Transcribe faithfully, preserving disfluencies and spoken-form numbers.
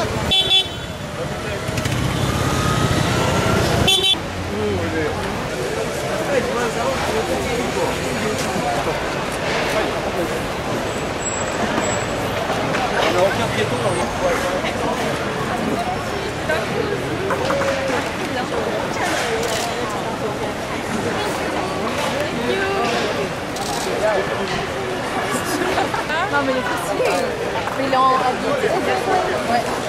Il n'y a aucun piéton dans le coin. Non mais il est facile. Mais il est en habillé. Ouais.